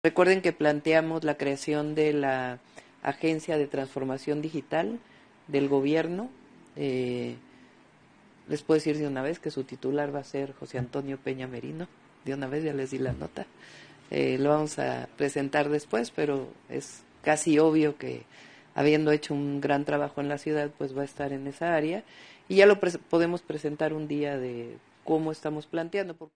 Recuerden que planteamos la creación de la Agencia de Transformación Digital del Gobierno. Les puedo decir de una vez que su titular va a ser José Antonio Peña Merino. De una vez ya les di la nota. Lo vamos a presentar después, pero es casi obvio que habiendo hecho un gran trabajo en la ciudad, pues va a estar en esa área. Y ya lo podemos presentar un día de cómo estamos planteando.